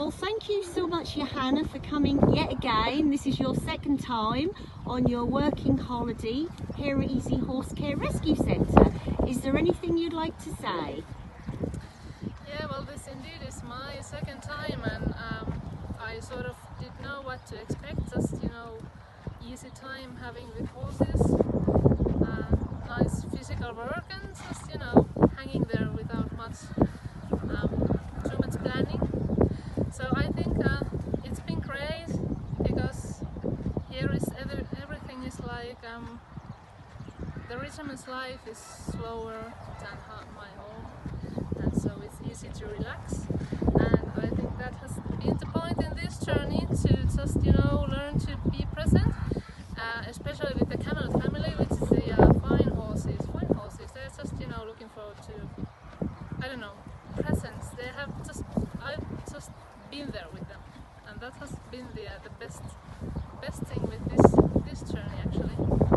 Well, thank you so much, Johanna, for coming yet again. This is your second time on your working holiday here at Easy Horse Care Rescue Centre. Is there anything you'd like to say? Yeah, well, this indeed is my second time, and I sort of didn't know what to expect. Just, easy time having with horses, nice physical work, and just, hanging there without much, too much planning. So I think it's been great, because here is everything is like the rhythm's life is slower than my home, and so it's easy to relax. And I think that has been the point in this journey, to just learn to be present, especially with the camel family, which is the fine horses. They're just looking forward to, I don't know, presence. I've just been there with them, and that has been the best thing with this journey, actually.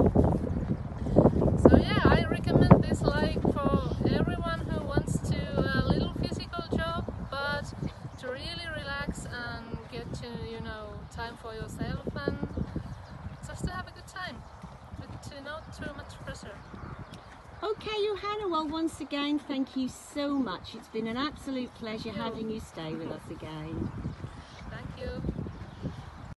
So yeah, I recommend this like for everyone who wants to a little physical job, but to really relax and get to time for yourself, and just to have a good time, with not too much pressure. Okay, Johanna, well, once again, thank you so much. It's been an absolute pleasure having you stay with us again.